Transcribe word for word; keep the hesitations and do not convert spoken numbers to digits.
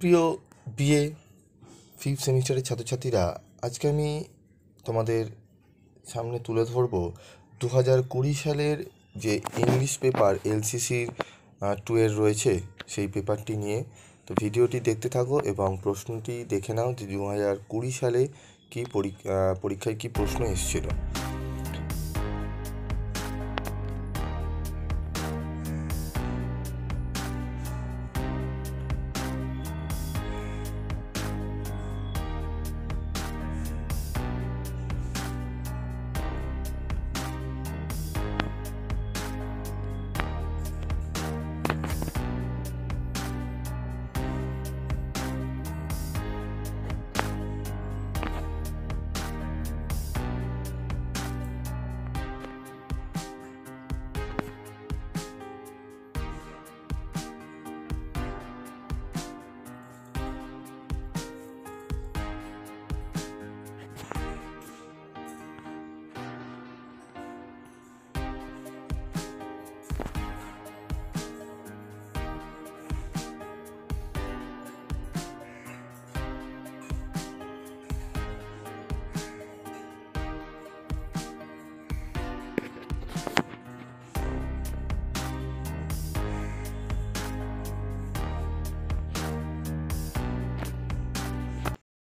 প্রিয় BA fifth সেমিস্টারের ছাত্রছাত্রীরা, আজকে আমি তোমাদের সামনে তুলে ধরবো দু হাজার কুড়ি সালের যে ইংলিশ পেপার এলসিসির টু এর রয়েছে সেই পেপারটি নিয়ে। তো ভিডিওটি দেখতে থাকো এবং প্রশ্নটি দেখে নাও যে দু হাজার কুড়ি সালে কী পরীক্ষায় কী প্রশ্ন এসেছিলো।